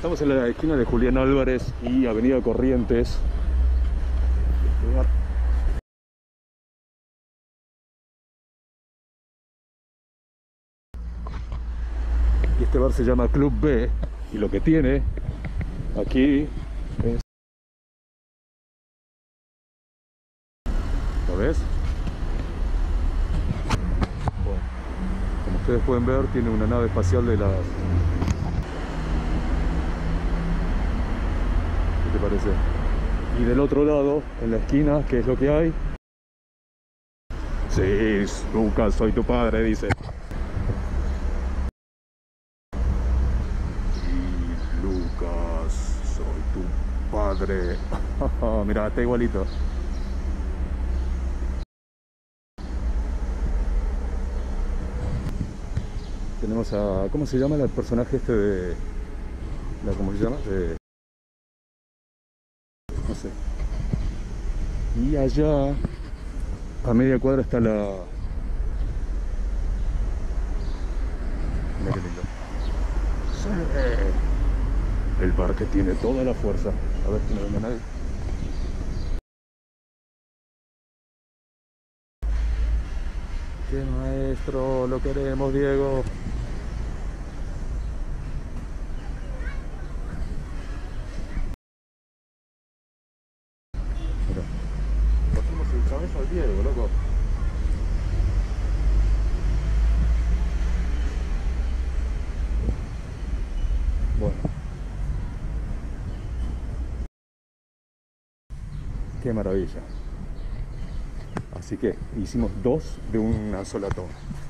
Estamos en la esquina de Julián Álvarez y Avenida Corrientes. Y este bar se llama Club B. Y lo que tiene aquí es... ¿Lo ves? Bueno, como ustedes pueden ver, tiene una nave espacial de las... ¿Qué te parece? Y del otro lado, en la esquina, ¿qué es lo que hay? Sí, Lucas, soy tu padre, dice. Sí, Lucas, soy tu padre. Mirá, está igualito. Tenemos a... ¿Cómo se llama el personaje este de... ¿Cómo se llama? No sé. Y allá, a media cuadra, está la... Mira qué lindo. Sí. El parque tiene toda la fuerza. A ver si no venga nadie. ¡Qué maestro! Lo queremos, Diego. Mira, pasamos el cabello al Diego, loco. Bueno. Qué maravilla. Así que hicimos dos de una sola toma.